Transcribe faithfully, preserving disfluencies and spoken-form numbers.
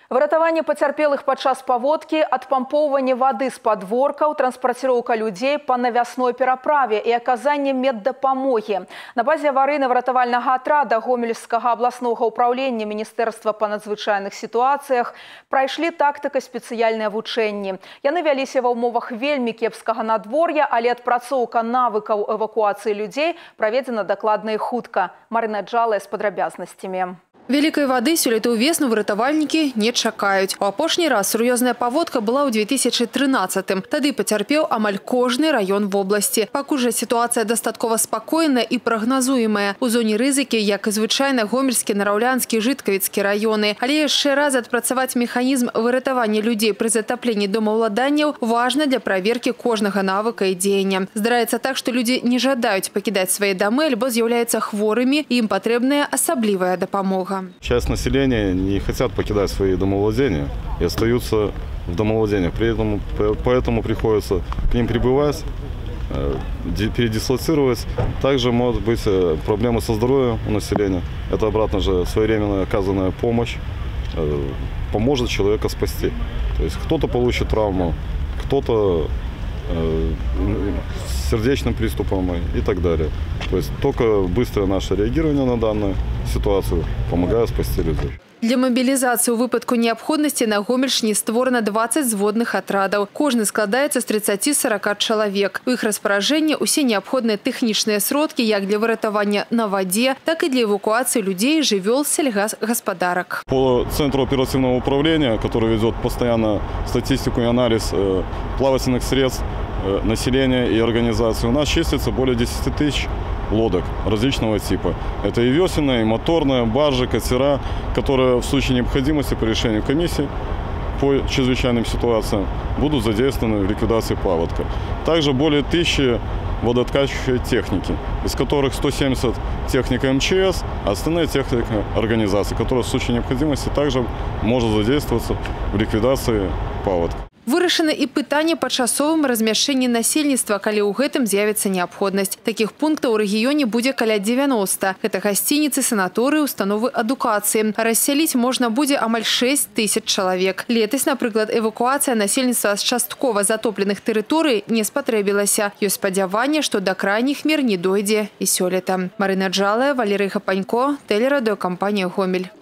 Выратаванне пацярпелых падчас паводкі, адпампоўванне вады з падворкаў, транспарціроўка людзей па навясной пераправе і аказанне меддапамогі. На базе аварыйна-выратавальнага атрада Гомельскага абласнога ўпраўлення Міністэрства па надзвычайных сітуацыях прайшлі тактыка-спецыяльныя вучэнні. Яны вяліся ва ўмовах вельмі кепскага надвор'я, але адпрацоўка навыкаў эвакуацыі людзей праведзена дакладна і хутка. Марына Джалая з падрабязнасцямі. Великой воды сёлета ўвесну выратавальнікі не чакаюць. У апошні раз сур'ёзная паводка была ў две тысячы трынаццатым. Тады пацярпеў амаль кожны раён вобласці. Пакуль жа сітуацыя дастаткова спакойная і прагназуемая. У зоне рызыкі, як і звычайна, Гомельскі, Нараўлянскі, Жыткавіцкі раёны. Але яшчэ раз адпрацаваць механізм выратавання людзей пры затапленні домаўладанняў важна для праверкі кожнага навыка і дзеяння. Здараецца так, што людзі не жадаюць пакідаць свае дамы альбо з'яўляюцца хворымі, і ім патрэбная асаблівая дапамога. Часть населения не хотят покидать свои домовладения и остаются в домовладениях. При этом, поэтому приходится к ним прибывать, передислоцировать. Также может быть проблемы со здоровьем у населения. Это обратно же своевременно оказанная помощь поможет человека спасти. То есть кто-то получит травму, кто-то с сердечным приступом и так далее. То есть только быстрое наше реагирование на данную ситуацию помогает спасти людей. Для мобілізацыі ў выпадку неабходнасці на Гомельшчыне створана дваццаць зводных атрадаў. Кожны складаецца з трыццаці-сарака чалавек. У іх распаражэнні ўсе неабходныя тэхнічныя сродкі як для выратавання на вадзе, так і для эвакуацыі людей, жывёл, сельгасгаспадарак. По Центру оперативного управления, который ведет постоянно статистику и анализ плавательных средств населения и организации, у нас числится более десяти тысяч лодок различного типа. Это и весельная, и моторная, баржи, катера, которые в случае необходимости по решению комиссии по чрезвычайным ситуациям будут задействованы в ликвидации паводка. Также более тысячи водооткачивающей техники, из которых сто семьдесят техника эм че эс, а остальные техника организации, которая в случае необходимости также может задействоваться в ликвидации паводка. Вырашана і пытанне па часовым размяшчэнні насельніцтва, калі ў гэтым з'явіцца неабходнасць. Такіх пунктаў у рэгіёне будзе каля дзевяноста. Гэта гасцініцы, санаторыі, установы адукацыі. Рассяліць можна будзе амаль шэсць тысяч чалавек. Летась, напрыклад, эвакуацыя насельніцтва з часткова затопленых тэрыторый не спатрэбілася. Ёсць спадзяванне, што да крайніх мер не дойдзе і сёлета. Марына Джалая, Валерый Хапанько, тэлерадыёкампанія «Гомель».